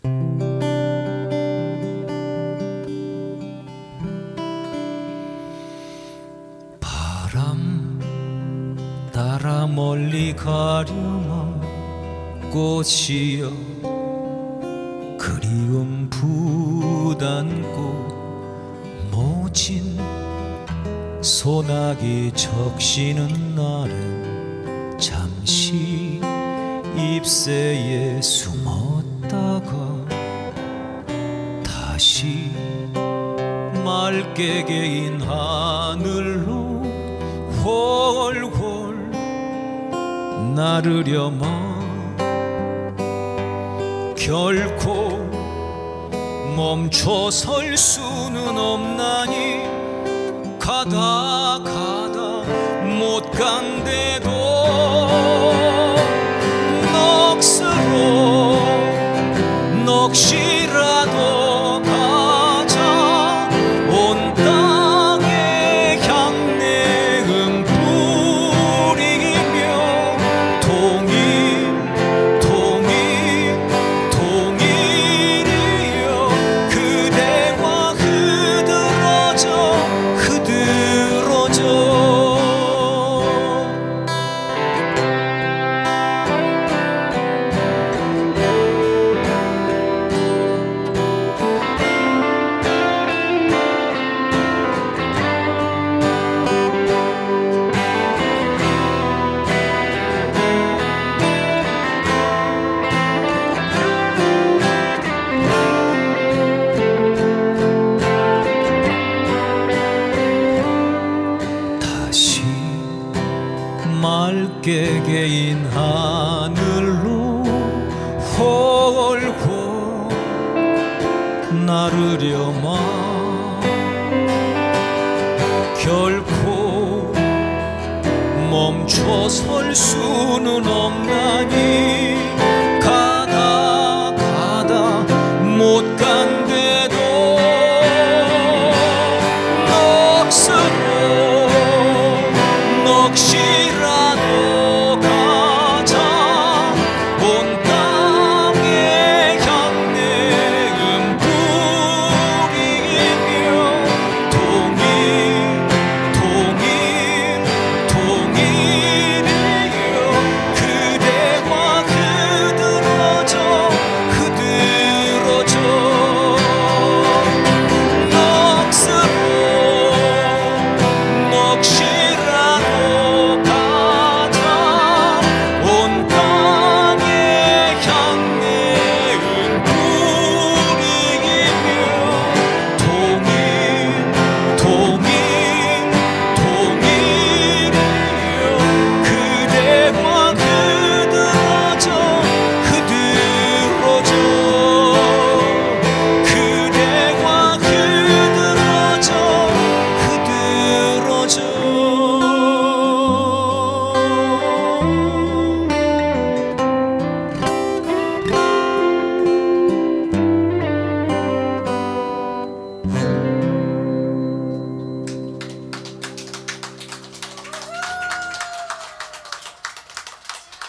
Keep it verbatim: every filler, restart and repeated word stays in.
바람 따라 멀리 가려마 꽃이여 그리움 부단고 모진 소나기 적시는 날엔 잠시 잎새에 숨었다가 다시 맑게 개인 하늘로 홀홀 나르려마 결코 멈춰 설 수는 없나니 가다 가다 못 간대도 넋으로 넋이라도 가자 온 땅에 향내음 뿌리며 동일 동일 동일이여 그대와 흐드러져 흐드러져 맑게 개인 하늘로 홀홀 나르려마 결코 멈춰 설 수는 없나니